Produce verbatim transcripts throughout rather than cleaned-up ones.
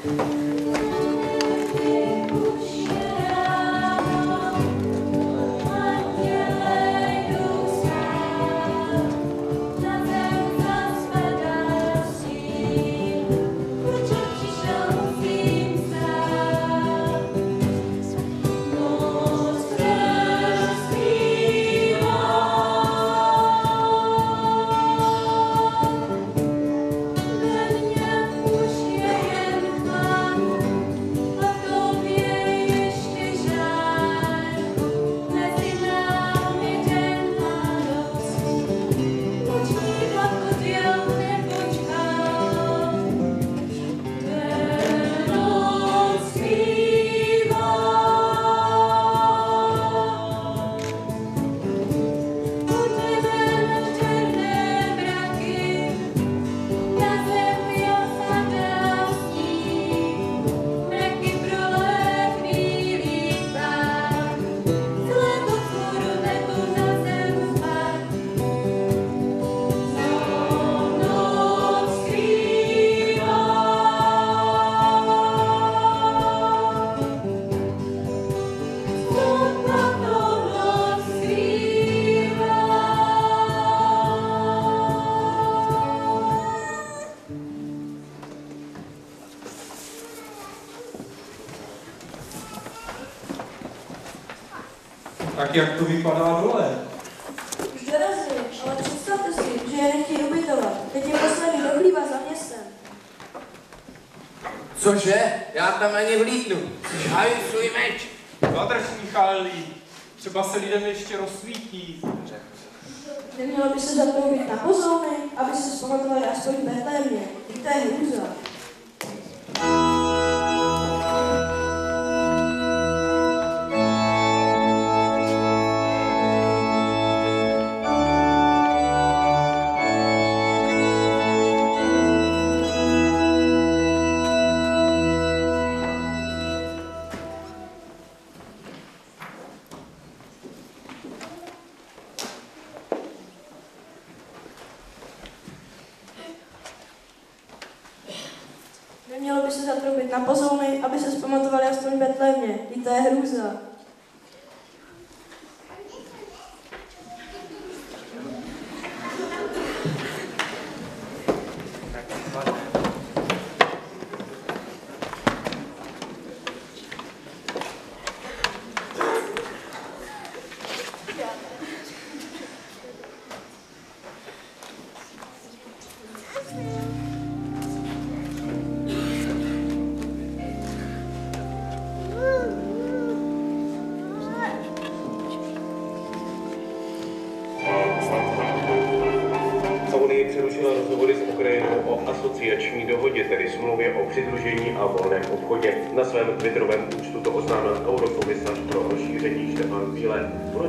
Tak jak to vypadá dole? Už dorazili, ale představte si, že je nechtějí ubytovat. Teď je poslední do chlíva za městem. Cože? Já tam ani vlítnu. Háju svůj meč. Zadrž, Michaeli. Třeba se lidem ještě rozsvítí. Nemělo by se zaproubit na pozóny, aby se zpamatovali aspoň v Betlémě. To je hrůza. Nemělo by se zatroubit na pozóny, aby se zpamatovali aspoň v Betlémě. I to je hrůza. Přerušila rozhovory s Ukrajinou o asociační dohodě, tedy smlouvě o přidružení a volném obchodě. Na svém twitterovém účtu to oznámil eurokomisař pro rozšíření Štefan Bíle.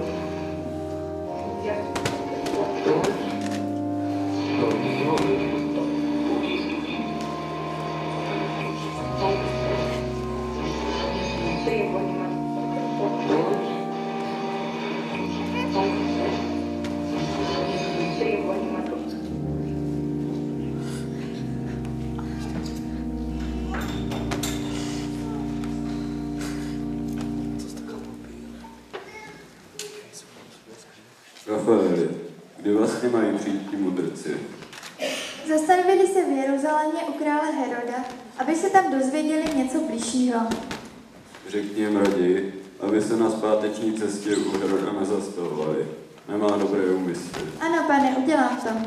Rafaeli, kdy vlastně mají přijít ti mudrci? Zastavili se v Jeruzalémě u krále Heroda, aby se tam dozvěděli něco bližšího. Řekni jim raději, aby se na zpáteční cestě u Heroda nezastavovali. Nemá dobré úmysly. Ano, pane, udělám to.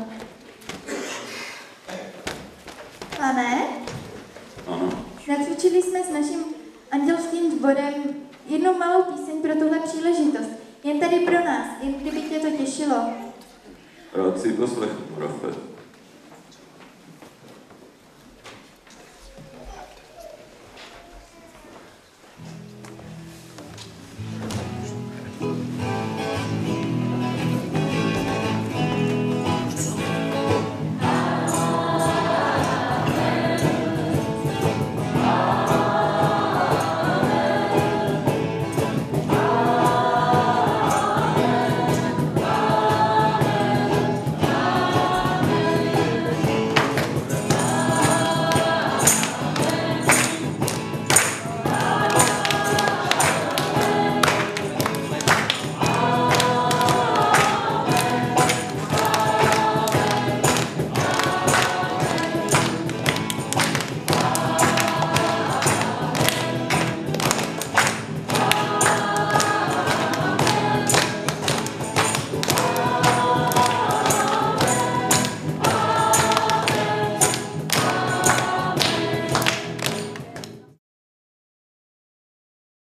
Pane? Ano. Nacvičili jsme s naším andělským sborem jednu malou píseň pro tuhle příležitost. Jen tady pro nás, jen kdyby tě to těšilo. Rád si poslechnu, Rafe.